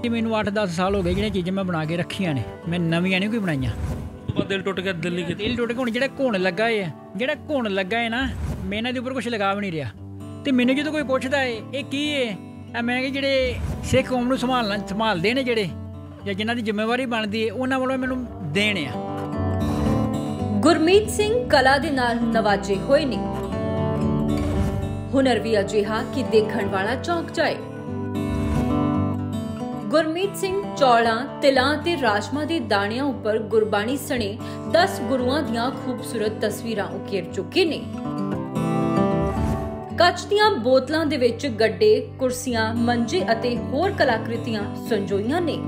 जी मैनू 8-10 साल हो गए जिहड़ियां चीज़ां मैं बना के रखियां ने, मैं नवीआं नहीं कोई बनाईयां। दिल टुट गया, दिल नहीं किया। दिल टुट के हुण जिहड़ा घुण लगा है, जिहड़ा घुण लगा है ना, मैं इन्हां दे उपर कुछ लगा भी नहीं रहा। ते मैनू जो कोई पुछदा है ये की है, मैं कि जिहड़े सिख कौम नूं संभालदे ने जिहड़े ਜਾਂ ਜਿਨ੍ਹਾਂ ਦੀ ਜ਼ਿੰਮੇਵਾਰੀ ਬਣਦੀ ਹੈ ਉਹਨਾਂ ਵੱਲੋਂ ਮੈਨੂੰ ਦੇਣ ਆ। ਗੁਰਮੀਤ ਸਿੰਘ ਕਲਾ ਦੇ ਨਾਲ ਨਵਾਜੇ ਹੋਏ ਨੇ। ਹੁਨਰ ਵੀ ਅਜਿਹਾ ਕਿ ਦੇਖਣ ਵਾਲਾ ਚੌਂਕ ਜਾਏ। ਗੁਰਮੀਤ ਸਿੰਘ ਚੌਲਾਂ, ਤਿਲਾਂ ਤੇ ਰਾਜਮਾ ਦੇ ਦਾਣਿਆਂ ਉੱਪਰ ਗੁਰਬਾਣੀ ਸਣੇ 10 ਗੁਰੂਆਂ ਦੀਆਂ ਖੂਬਸੂਰਤ ਤਸਵੀਰਾਂ ਉਕੇਰ ਚੁੱਕੇ ਨੇ। ਕੱਚ ਦੀਆਂ ਬੋਤਲਾਂ ਦੇ ਵਿੱਚ ਗੱਡੇ, ਕੁਰਸੀਆਂ, ਮੰਜੇ ਅਤੇ ਹੋਰ ਕਲਾਕ੍ਰਿਤੀਆਂ ਸੰਜੋਈਆਂ ਨੇ।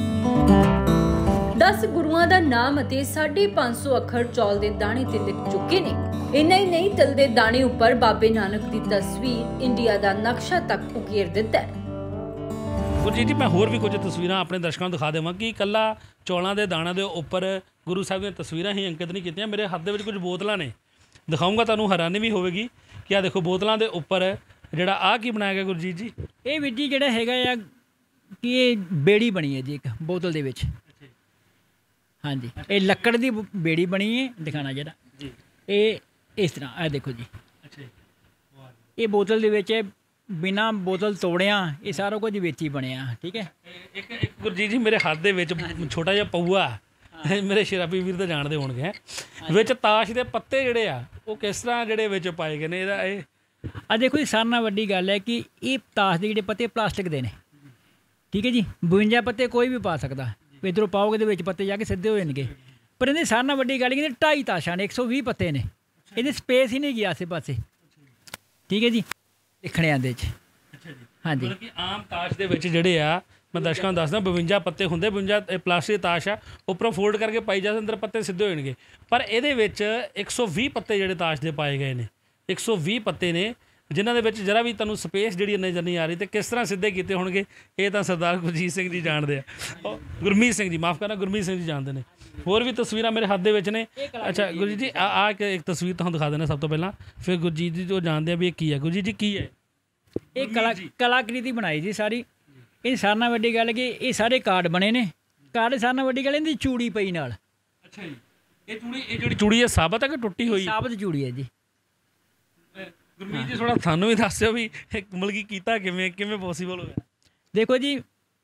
10 ਗੁਰੂਆਂ ਦਾ ਨਾਮ ਅਤੇ 550 ਅੱਖਰ ਚੌਲ ਦੇ ਦਾਣੇ ਤੇ ਲਿਖ ਚੁੱਕੇ ਨੇ। ਇੰਨਾ ਹੀ ਨਹੀਂ, ਤਿਲ ਦੇ ਦਾਣੇ ਉੱਪਰ ਬਾਬੇ ਨਾਨਕ ਦੀ ਤਸਵੀਰ, ਇੰਡੀਆ ਦਾ ਨਕਸ਼ਾ ਤੱਕ ਉਕੇਰ ਦਿੱਤਾ ਹੈ। ਗੁਰਜੀਤ ਜੀ, ਮੈਂ ਹੋਰ ਵੀ ਕੁਝ ਤਸਵੀਰਾਂ ਆਪਣੇ ਦਰਸ਼ਕਾਂ ਨੂੰ ਦਿਖਾ ਦੇਵਾਂ ਕਿ ਇਕੱਲਾ ਚੌਲਾਂ ਦੇ ਦਾਣਿਆਂ ਦੇ ਉੱਪਰ ਗੁਰੂ ਸਾਹਿਬ ਦੀਆਂ ਤਸਵੀਰਾਂ ਹੀ ਅੰਕਿਤ ਨਹੀਂ ਕੀਤੀਆਂ। ਮੇਰੇ ਹੱਥ ਦੇ ਵਿੱਚ ਕੁਝ ਬੋਤਲਾਂ ਨੇ, ਦਿਖਾਊਂਗਾ, ਤੁਹਾਨੂੰ ਹੈਰਾਨੀ ਵੀ ਹੋਵੇਗੀ ਕਿ ਆਹ ਦੇਖੋ ਬੋਤਲਾਂ ਦੇ ਉੱਪਰ ਜਿਹੜਾ ਆਹ ਕੀ ਬਣਾਇਆ ਗਿਆ ਗੁਰਜੀਤ ਜੀ। ਇਹ ਵੀਰ ਜੀ ਜਿਹੜਾ ਹੈਗਾ ਆ ਕਿ ਇਹ ਬੇੜੀ ਬਣੀ ਹੈ ਜੀ ਇੱਕ ਬੋਤਲ ਦੇ ਵਿੱਚ। ਹਾਂਜੀ, ਇਹ ਲੱਕੜ ਦੀ ਬੇੜੀ ਬਣੀ ਹੈ, ਦਿਖਾਣਾ ਜਿਹੜਾ ਜੀ ਇਹ ਇਸ ਤਰ੍ਹਾਂ, ਇਹ ਦੇਖੋ ਜੀ। ਇਹ ਬੋਤਲ ਦੇ ਵਿੱਚ ਬਿਨਾਂ ਬੋਤਲ ਤੋੜਿਆ ਇਹ ਸਾਰਾ ਕੁਝ ਵਿੱਚ ਹੀ ਬਣਿਆ। ਠੀਕ ਹੈ। ਇੱਕ ਗੁਰਜੀਤ ਜੀ ਮੇਰੇ ਹੱਥ ਦੇ ਵਿੱਚ ਛੋਟਾ ਜਿਹਾ ਪਊਆ, ਮੇਰੇ ਸ਼ਰਾਬੀ ਵੀਰ ਤਾਂ ਜਾਣਦੇ ਹੋਣਗੇ, ਵਿੱਚ ਤਾਸ਼ ਦੇ ਪੱਤੇ ਜਿਹੜੇ ਆ ਉਹ ਕਿਸ ਤਰ੍ਹਾਂ ਜਿਹੜੇ ਵਿੱਚ ਪਾਏ ਗਏ ਨੇ। ਇਹਦਾ ਇਹ ਆ ਦੇਖੋ ਜੀ, ਸਾਰਿਆਂ ਨਾਲੋਂ ਵੱਡੀ ਗੱਲ ਹੈ ਕਿ ਇਹ ਤਾਸ਼ ਦੇ ਜਿਹੜੇ ਪੱਤੇ ਪਲਾਸਟਿਕ ਦੇ ਨੇ। ਠੀਕ ਹੈ ਜੀ, 52 ਪੱਤੇ ਕੋਈ ਵੀ ਪਾ ਸਕਦਾ, ਇੱਧਰੋਂ ਪਾਓਗੇ ਦੇ ਵਿੱਚ ਪੱਤੇ ਜਾ ਕੇ ਸਿੱਧੇ ਹੋ ਜਾਣਗੇ। ਪਰ ਇਹਦੀ ਸਾਰਿਆਂ ਨਾਲੋਂ ਵੱਡੀ ਗੱਲ ਕਿ 2.5 ਤਾਸ਼ਾਂ ਨੇ, 120 ਪੱਤੇ ਨੇ, ਇਹਦੀ ਸਪੇਸ ਹੀ ਨਹੀਂ ਗਈ ਆਸੇ ਪਾਸੇ। ਠੀਕ ਹੈ ਜੀ, ਦੇਖਣੇ ਆਂਦੇ 'ਚ। ਹਾਂਜੀ, ਮਤਲਬ ਕਿ ਆਮ ਤਾਸ਼ ਦੇ ਵਿੱਚ ਜਿਹੜੇ ਆ, ਮੈਂ ਦਰਸ਼ਕਾਂ ਨੂੰ ਦੱਸਦਾ, 52 ਪੱਤੇ ਹੁੰਦੇ, 52 ਪਲਾਸਟਿਕ ਤਾਸ਼ ਆ, ਉੱਪਰੋਂ ਫੋਲਡ ਕਰਕੇ ਪਾਈ ਜਾਂਦੇ, ਅੰਦਰ ਪੱਤੇ ਸਿੱਧੇ ਹੋ ਜਾਣਗੇ। ਪਰ ਇਹਦੇ ਵਿੱਚ 120 ਪੱਤੇ ਜਿਹੜੇ ਤਾਸ਼ ਦੇ ਪਾਏ ਗਏ ਨੇ, 120 ਪੱਤੇ ਨੇ, ਜਿਨ੍ਹਾਂ ਦੇ ਵਿੱਚ ਜਰਾ ਵੀ ਤੁਹਾਨੂੰ ਸਪੇਸ ਜਿਹੜੀ ਨਜ਼ਰ ਨਹੀਂ ਆ ਰਹੀ। ਅਤੇ ਕਿਸ ਤਰ੍ਹਾਂ ਸਿੱਧੇ ਕੀਤੇ ਹੋਣਗੇ ਇਹ ਤਾਂ ਸਰਦਾਰ ਗੁਰਜੀਤ ਸਿੰਘ ਜੀ ਜਾਣਦੇ ਆ, ਗੁਰਮੀਤ ਸਿੰਘ ਜੀ, ਮਾਫ਼ ਕਰਨਾ, ਗੁਰਮੀਤ ਸਿੰਘ ਜੀ ਜਾਣਦੇ ਨੇ। ਹੋਰ ਵੀ ਤਸਵੀਰਾਂ ਮੇਰੇ ਹੱਥ ਦੇ ਵਿੱਚ ਨੇ। ਅੱਛਾ ਗੁਰਜੀਤ ਜੀ, ਆਹ ਇੱਕ ਤਸਵੀਰ ਤੁਹਾਨੂੰ ਦਿਖਾ ਦੇਣਾ ਸਭ ਤੋਂ ਪਹਿਲਾਂ, ਫਿਰ ਗੁਰਜੀਤ ਜੀ ਤੋਂ ਜਾਣਦੇ ਆ ਵੀ ਇਹ ਕੀ ਹੈ। ਗੁਰਜੀਤ ਜੀ ਕੀ ਹੈ ਇਹ? ਕਲਾਕ੍ਰਿਤੀ ਬਣਾਈ ਜੀ ਸਾਰੀ। ਇਹ ਸਾਰਿਆਂ ਨਾਲੋਂ ਵੱਡੀ ਗੱਲ ਕਿ ਇਹ ਸਾਰੇ ਕਾਰਡ ਬਣੇ ਨੇ। ਕਾਰਡ ਸਾਰਿਆਂ ਨਾਲੋਂ ਵੱਡੀ ਗੱਲ ਇਹਦੀ ਚੂੜੀ ਪਈ ਨਾਲ। ਅੱਛਾ ਜੀ, ਇਹ ਜਿਹੜੀ ਚੂੜੀ ਹੈ ਸਾਬਤ ਹੈ ਕਿ ਟੁੱਟੀ ਹੋਈ? ਸਾਬਤ ਚੂੜੀ ਹੈ ਜੀ। ਗੁਰਮੀਤ ਜੀ ਥੋੜ੍ਹਾ ਸਾਨੂੰ ਵੀ ਦੱਸਿਓ ਵੀ ਮਤਲਬ ਕਿ ਕੀਤਾ ਕਿਵੇਂ ਪੋਸੀਬਲ ਹੋਇਆ? ਦੇਖੋ ਜੀ,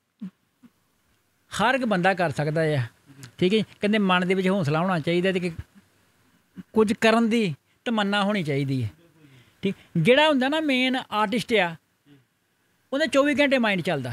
ਹਰ ਇੱਕ ਬੰਦਾ ਕਰ ਸਕਦਾ ਆ। ਠੀਕ ਹੈ, ਕਹਿੰਦੇ ਮਨ ਦੇ ਵਿੱਚ ਹੌਸਲਾ ਹੋਣਾ ਚਾਹੀਦਾ ਅਤੇ ਕੁਝ ਕਰਨ ਦੀ ਤਮੰਨਾ ਹੋਣੀ ਚਾਹੀਦੀ ਹੈ। ਠੀਕ, ਜਿਹੜਾ ਹੁੰਦਾ ਨਾ ਮੇਨ ਆਰਟਿਸਟ ਆ, ਉਹਦਾ 24 ਘੰਟੇ ਮਾਈਂਡ ਚੱਲਦਾ।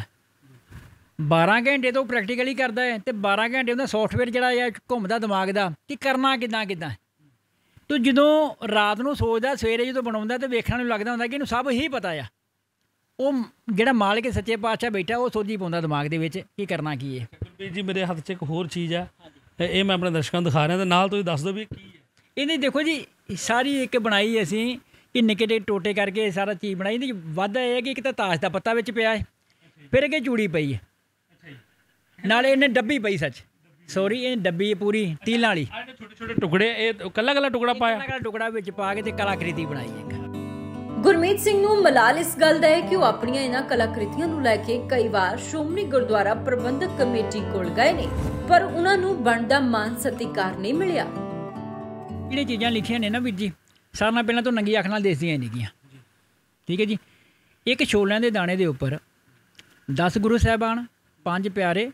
12 ਘੰਟੇ ਤੋਂ ਪ੍ਰੈਕਟੀਕਲੀ ਕਰਦਾ ਹੈ ਅਤੇ 12 ਘੰਟੇ ਉਹਦਾ ਸੋਫਟਵੇਅਰ ਜਿਹੜਾ ਆ ਘੁੰਮਦਾ ਦਿਮਾਗ ਦਾ ਕਿ ਕਰਨਾ ਕਿੱਦਾਂ। ਤੂੰ ਜਦੋਂ ਰਾਤ ਨੂੰ ਸੋਚਦਾ, ਸਵੇਰੇ ਜਦੋਂ ਬਣਾਉਂਦਾ ਤਾਂ ਵੇਖਣ ਨੂੰ ਲੱਗਦਾ ਹੁੰਦਾ ਕਿ ਇਹਨੂੰ ਸਭ ਹੀ ਪਤਾ ਆ। ਉਹ ਜਿਹੜਾ ਮਾਲਕ ਸੱਚੇ ਪਾਤਸ਼ਾਹ ਬੈਠਾ ਉਹ ਸੋਝੀ ਪਾਉਂਦਾ ਦਿਮਾਗ ਦੇ ਵਿੱਚ ਕਿ ਕਰਨਾ ਕੀ ਹੈ। ਗੁਰਪ੍ਰੀਤ ਜੀ, ਮੇਰੇ ਹੱਥ 'ਚ ਇੱਕ ਹੋਰ ਚੀਜ਼ ਆ, ਇਹ ਮੈਂ ਆਪਣੇ ਦਰਸ਼ਕਾਂ ਨੂੰ ਦਿਖਾ ਰਿਹਾ, ਅਤੇ ਨਾਲ ਤੁਸੀਂ ਦੱਸ ਦਿਓ ਵੀ ਕੀ ਹੈ। ਇਹਦੀ ਦੇਖੋ ਜੀ, ਸਾਰੀ ਇੱਕ ਬਣਾਈ ਅਸੀਂ ਕਿ ਨਿੱਕੇ ਜਿਹੇ ਟੋਟੇ ਕਰਕੇ ਸਾਰਾ ਚੀਜ਼ ਬਣਾਈ। ਇਹਦੀ ਵਾਧਾ ਇਹ ਹੈ ਕਿ ਇੱਕ ਤਾਂ ਤਾਸ਼ ਦਾ ਪੱਤਾ ਵਿੱਚ ਪਿਆ ਹੈ, ਫਿਰ ਅੱਗੇ ਚੂੜੀ ਪਈ ਹੈ, ਨਾਲੇ ਇਹਨੇ ਡੱਬੀ ਪਈ, ਸੌਰੀ ਇਹ ਡੱਬੀ ਪੂਰੀ ਤੀਲਾਂ ਵਾਲੀ। ਛੋਟੇ ਟੁਕੜੇ, ਇਹ ਕੱਲਾ ਟੁਕੜਾ ਪਾਇਆ, ਕੱਲਾ ਟੁਕੜਾ ਵਿੱਚ ਪਾ ਕੇ ਤੇ ਕਲਾਕ੍ਰਿਤੀ ਬਣਾਈ ਇੱਕ। ਗੁਰਮੀਤ ਸਿੰਘ ਨੂੰ ਮਲਾਲ ਇਸ ਗੱਲ ਦਾ ਹੈ ਕਿ ਉਹ ਆਪਣੀਆਂ ਇਹਨਾਂ ਕਲਾਕ੍ਰਿਤੀਆਂ ਨੂੰ ਲੈ ਕੇ ਕਈ ਵਾਰ ਸ਼੍ਰੋਮਣੀ ਗੁਰਦੁਆਰਾ ਪ੍ਰਬੰਧਕ ਕਮੇਟੀ ਕੋਲ ਗਏ ਨੇ, ਪਰ ਉਹਨਾਂ ਨੂੰ ਬਣਦਾ ਮਾਨ ਸਤਿਕਾਰ ਨਹੀਂ ਮਿਲਿਆ। ਜਿਹੜੀਆਂ ਚੀਜ਼ਾਂ ਲਿਖੀਆਂ ਨੇ ਨਾ ਵੀਰ ਜੀ, ਸਾਰਿਆਂ ਨਾਲ ਪਹਿਲਾਂ ਤੋਂ ਨੰਗੀ ਅੱਖ ਨਾਲ ਦੇਖਦੀਆਂ ਨਹੀਂ ਗੀਆਂ। ਠੀਕ ਹੈ ਜੀ, ਇੱਕ ਛੋਲਿਆਂ ਦੇ ਦਾਣੇ ਦੇ ਉੱਪਰ 10 ਗੁਰੂ ਸਾਹਿਬਾਨ, 5 ਪਿਆਰੇ,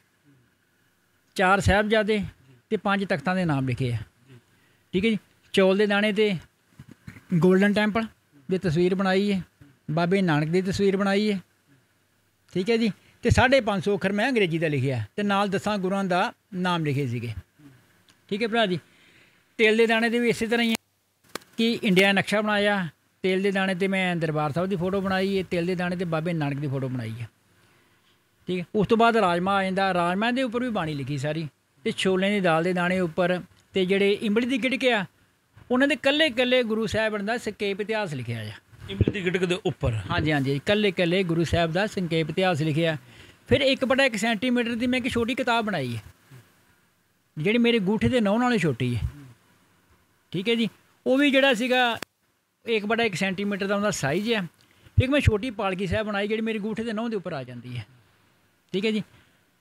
4 ਸਾਹਿਬਜ਼ਾਦੇ ਅਤੇ 5 ਤਖਤਾਂ ਦੇ ਨਾਮ ਲਿਖੇ ਆ। ਠੀਕ ਹੈ ਜੀ, ਚੌਲ ਦੇ ਦਾਣੇ 'ਤੇ ਗੋਲਡਨ ਟੈਂਪਲ ਦੀ ਤਸਵੀਰ ਬਣਾਈ ਹੈ, ਬਾਬੇ ਨਾਨਕ ਦੀ ਤਸਵੀਰ ਬਣਾਈ ਹੈ। ਠੀਕ ਹੈ ਜੀ, ਅਤੇ 550 ਅੱਖਰ ਮੈਂ ਅੰਗਰੇਜ਼ੀ ਦਾ ਲਿਖਿਆ ਅਤੇ ਨਾਲ 10 ਗੁਰੂਆਂ ਦਾ ਨਾਮ ਲਿਖੇ ਸੀਗੇ। ਠੀਕ ਹੈ ਭਰਾ ਜੀ, ਤੇਲ ਦੇ ਦਾਣੇ 'ਤੇ ਵੀ ਇਸੇ ਤਰ੍ਹਾਂ ਹੀ ਹੈ ਕਿ ਇੰਡੀਆ ਨਕਸ਼ਾ ਬਣਾਇਆ। ਤੇਲ ਦੇ ਦਾਣੇ 'ਤੇ ਮੈਂ ਦਰਬਾਰ ਸਾਹਿਬ ਦੀ ਫੋਟੋ ਬਣਾਈ ਹੈ, ਤੇਲ ਦੇ ਦਾਣੇ 'ਤੇ ਬਾਬੇ ਨਾਨਕ ਦੀ ਫੋਟੋ ਬਣਾਈ ਹੈ। ਠੀਕ ਹੈ, ਉਸ ਤੋਂ ਬਾਅਦ ਰਾਜਮਾ ਆ ਜਾਂਦਾ, ਰਾਜਮਾ ਦੇ ਉੱਪਰ ਵੀ ਬਾਣੀ ਲਿਖੀ ਸਾਰੀ, ਅਤੇ ਛੋਲਿਆਂ ਦੀ ਦਾਲ ਦੇ ਦਾਣੇ ਉੱਪਰ ਅਤੇ ਜਿਹੜੇ ਇਮਲੀ ਦੀ ਗਿਟਕ ਆ ਉਹਨਾਂ ਦੇ ਇਕੱਲੇ ਗੁਰੂ ਸਾਹਿਬਾਨ ਦਾ ਸੰਖੇਪ ਇਤਿਹਾਸ ਲਿਖਿਆ ਆ। ਇਮਲੀ ਦੀ ਗਿਟਕ ਦੇ ਉੱਪਰ? ਹਾਂਜੀ, ਇਕੱਲੇ ਗੁਰੂ ਸਾਹਿਬ ਦਾ ਸੰਖੇਪ ਇਤਿਹਾਸ ਲਿਖਿਆ। ਫਿਰ 1/1 ਸੈਂਟੀਮੀਟਰ ਦੀ ਮੈਂ ਇੱਕ ਛੋਟੀ ਕਿਤਾਬ ਬਣਾਈ ਹੈ, ਜਿਹੜੀ ਮੇਰੇ ਗੂਠੇ ਦੇ ਨਹੁੰ ਨਾਲੋਂ ਛੋਟੀ ਹੈ। ਠੀਕ ਹੈ ਜੀ, ਉਹ ਵੀ ਜਿਹੜਾ ਸੀਗਾ 1/1 ਸੈਂਟੀਮੀਟਰ ਦਾ ਉਹਦਾ ਸਾਈਜ਼ ਹੈ। ਇੱਕ ਮੈਂ ਛੋਟੀ ਪਾਲਕੀ ਸਾਹਿਬ ਬਣਾਈ ਜਿਹੜੀ ਮੇਰੀ ਗੂਠੇ ਦੇ ਨਹੁੰ ਦੇ ਉੱਪਰ ਆ ਜਾਂਦੀ ਹੈ। ਠੀਕ ਹੈ ਜੀ,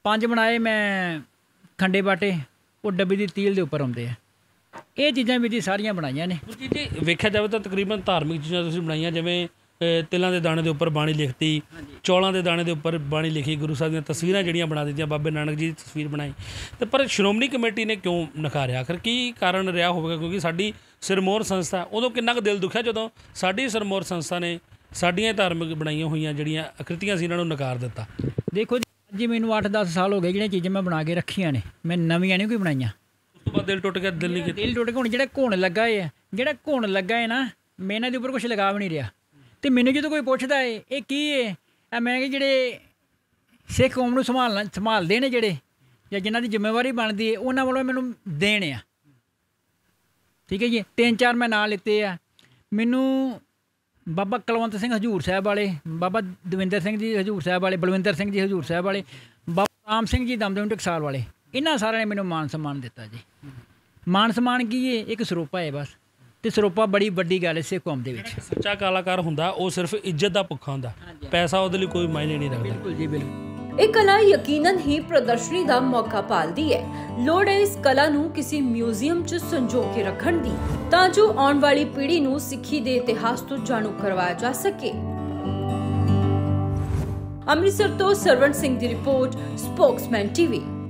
5 ਬਣਾਏ ਮੈਂ ਖੰਡੇ ਬਾਟੇ, ਉਹ ਡੱਬੀ ਦੀ ਤੀਲ ਦੇ ਉੱਪਰ ਆਉਂਦੇ ਆ। ਇਹ ਚੀਜ਼ਾਂ ਵੀ ਜੀ ਸਾਰੀਆਂ ਬਣਾਈਆਂ ਨੇ। ਜੀ ਵੇਖਿਆ ਜਾਵੇ ਤਾਂ ਤਕਰੀਬਨ ਧਾਰਮਿਕ ਚੀਜ਼ਾਂ ਤੁਸੀਂ ਬਣਾਈਆਂ, ਜਿਵੇਂ ਤਿਲਾਂ ਦੇ ਦਾਣੇ ਦੇ ਉੱਪਰ ਬਾਣੀ ਲਿਖਤੀ, ਚੌਲਾਂ ਦੇ ਦਾਣੇ ਦੇ ਉੱਪਰ ਬਾਣੀ ਲਿਖੀ, ਗੁਰੂ ਸਾਹਿਬ ਦੀਆਂ ਤਸਵੀਰਾਂ ਜਿਹੜੀਆਂ ਬਣਾ ਦਿੱਤੀਆਂ, ਬਾਬੇ ਨਾਨਕ ਜੀ ਦੀ ਤਸਵੀਰ ਬਣਾਈ। ਤੇ ਪਰ ਸ਼੍ਰੋਮਣੀ ਕਮੇਟੀ ਨੇ ਕਿਉਂ ਨਕਾਰਿਆ? ਆਖਰ ਕੀ ਕਾਰਨ ਰਿਹਾ ਹੋਵੇਗਾ? ਕਿਉਂਕਿ ਸਾਡੀ ਸਿਰਮੌਰ ਸੰਸਥਾ, ਉਦੋਂ ਕਿੰਨਾ ਕੁ ਦਿਲ ਦੁਖਿਆ ਜਦੋਂ ਸਾਡੀ ਸਿਰਮੌਰ ਸੰਸਥਾ ਨੇ ਸਾਡੀਆਂ ਧਾਰਮਿਕ ਬਣਾਈਆਂ ਹੋਈਆਂ ਜਿਹੜੀਆਂ ਆਕ੍ਰਿਤੀਆਂ ਸੀ ਇਹਨਾਂ ਨੂੰ ਨਕਾਰ ਦਿੱਤਾ। ਦੇਖੋ ਜੀ ਮੈਨੂੰ 8-10 ਸਾਲ ਹੋ ਗਏ ਜਿਹੜੀਆਂ ਚੀਜ਼ਾਂ ਮੈਂ ਬਣਾ ਕੇ ਰੱਖੀਆਂ ਨੇ, ਮੈਂ ਨਵੀਆਂ ਨਹੀਂ ਕੋਈ ਬਣਾਈਆਂ। ਉਸ ਤੋਂ ਬਾਅਦ ਦਿਲ ਟੁੱਟ ਗਿਆ, ਦਿਲ ਨਹੀਂ ਕੀਤਾ। ਦਿਲ ਟੁੱਟ ਗਿਆ। ਹੁਣ ਜਿਹੜਾ ਘੁਣ ਲੱਗਾ ਹੈ, ਜਿਹੜਾ ਘੁਣ ਲੱਗਾ ਹੈ ਨਾ, ਮੈਂ ਇਹਨਾਂ ਦੇ ਉੱਪਰ ਕੁਛ ਲਗਾ ਵੀ ਨਹੀਂ ਰਿਹਾ। ਅਤੇ ਮੈਨੂੰ ਜਦੋਂ ਕੋਈ ਪੁੱਛਦਾ ਹੈ ਇਹ ਕੀ ਹੈ, ਮੈਂ ਕਿ ਜਿਹੜੇ ਸਿੱਖ ਕੌਮ ਨੂੰ ਸੰਭਾਲਦੇ ਨੇ ਜਿਹੜੇ, ਜਾਂ ਜਿਨ੍ਹਾਂ ਦੀ ਜ਼ਿੰਮੇਵਾਰੀ ਬਣਦੀ ਹੈ, ਉਹਨਾਂ ਵੱਲੋਂ ਮੈਨੂੰ ਦੇਣ ਆ। ਠੀਕ ਹੈ ਜੀ। 3-4 ਮੈਂ ਨਾਂ ਲਿੱਤੇ ਆ। ਮੈਨੂੰ ਬਾਬਾ ਕੁਲਵੰਤ ਸਿੰਘ ਹਜ਼ੂਰ ਸਾਹਿਬ ਵਾਲੇ, ਬਾਬਾ ਦਵਿੰਦਰ ਸਿੰਘ ਜੀ ਹਜ਼ੂਰ ਸਾਹਿਬ ਵਾਲੇ, ਬਲਵਿੰਦਰ ਸਿੰਘ ਜੀ ਹਜ਼ੂਰ ਸਾਹਿਬ ਵਾਲੇ, ਬਾਬਾ ਰਾਮ ਸਿੰਘ ਜੀ ਦਮਦਮੀ ਟਕਸਾਲ ਵਾਲੇ, ਇਹਨਾਂ ਸਾਰਿਆਂ ਨੇ ਮੈਨੂੰ ਮਾਨ ਸਨਮਾਨ ਦਿੱਤਾ ਜੀ। ਮਾਨ ਸਨਮਾਨ ਕੀ ਹੈ? ਇੱਕ ਸਰੋਪਾ ਹੈ ਬਸ। ਅਤੇ ਸਰੋਪਾ ਬੜੀ ਵੱਡੀ ਗੱਲ ਹੈ ਸਿੱਖ ਕੌਮ ਦੇ ਵਿੱਚ। ਸੱਚਾ ਕਲਾਕਾਰ ਹੁੰਦਾ ਉਹ ਸਿਰਫ ਇੱਜ਼ਤ ਦਾ ਭੁੱਖਾ ਹੁੰਦਾ, ਪੈਸਾ ਉਹਦੇ ਲਈ ਕੋਈ ਮਾਇਨੇ ਨਹੀਂ ਰੱਖਦਾ। ਬਿਲਕੁਲ ਜੀ, ਬਿਲਕੁਲ। ਇਹ ਕਲਾ ਯਕੀਨਨ ਹੀ ਪ੍ਰਦਰਸ਼ਨੀ ਦਾ ਮੌਕਾ ਭਾਲਦੀ ਹੈ। ਲੋੜ ਹੈ ਇਸ ਕਲਾ ਨੂੰ ਕਿਸੇ ਮਿਊਜ਼ੀਅਮ 'ਚ ਸੰਜੋ ਕੇ ਰੱਖਣ ਦੀ, ਤਾਂ ਜੋ ਆਉਣ ਵਾਲੀ ਪੀੜ੍ਹੀ ਨੂੰ ਸਿੱਖੀ ਦੇ ਇਤਿਹਾਸ ਤੋਂ ਜਾਣੂ ਕਰਵਾਇਆ ਜਾ ਸਕੇ। ਅੰਮ੍ਰਿਤਸਰ ਤੋਂ ਸਰਵਣ ਸਿੰਘ ਦੀ ਰਿਪੋਰਟ, ਸਪੋਕਸਮੈਨ ਟੀਵੀ।